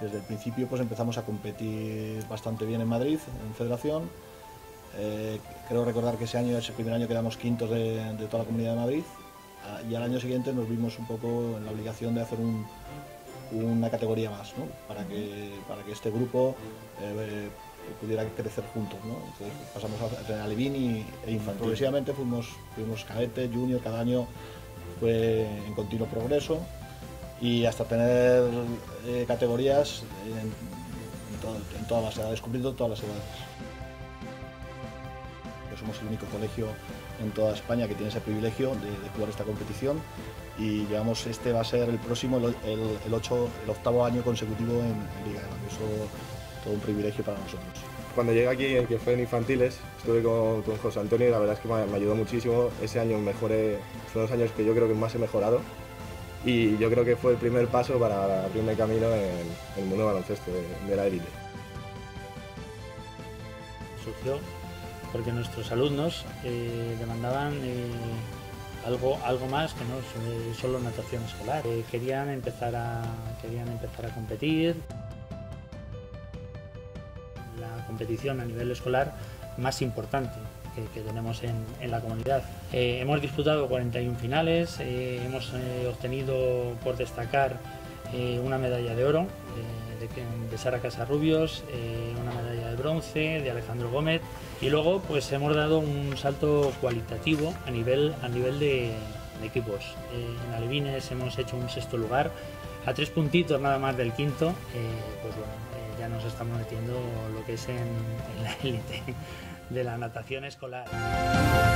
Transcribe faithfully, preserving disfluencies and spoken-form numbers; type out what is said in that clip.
desde el principio pues empezamos a competir bastante bien en Madrid, en Federación. Eh, creo recordar que ese año, ese primer año, quedamos quintos de, de toda la Comunidad de Madrid, y al año siguiente nos vimos un poco en la obligación de hacer un, una categoría más, ¿no? para, que, para que este grupo eh, pudiera crecer juntos, ¿no? Entonces pasamos a tener alevín y, e infantil. Progresivamente fuimos, fuimos cadete, junior, cada año fue en continuo progreso, y hasta tener eh, categorías en, en, todo, en todas las edades, cubriendo todas las edades. Somos el único colegio en toda España que tiene ese privilegio de, de jugar esta competición, y llevamos, este va a ser el próximo, el, el, el, ocho, el octavo año consecutivo en, en Liga. Eso todo un privilegio para nosotros. Cuando llegué aquí, que fue en infantiles, estuve con, con José Antonio y la verdad es que me, me ayudó muchísimo. Ese año mejoré, son los años que yo creo que más he mejorado, y yo creo que fue el primer paso para abrirme camino en, en el mundo del baloncesto, de, de la élite. Surgió porque nuestros alumnos eh, demandaban eh, algo, algo más que no solo natación escolar. Eh, querían, empezar a, querían empezar a competir. La competición a nivel escolar más importante que, que tenemos en, en la comunidad. Eh, hemos disputado cuarenta y una finales, eh, hemos eh, obtenido, por destacar, eh, una medalla de oro eh, de, de Sara Casarrubios, eh, una medalla de bronce de Alejandro Gómez, y luego pues hemos dado un salto cualitativo a nivel, a nivel de, de equipos. Eh, en alevines hemos hecho un sexto lugar, a tres puntitos nada más del quinto. Eh, pues bueno, eh, ya nos estamos metiendo lo que es en, en la élite de la natación escolar.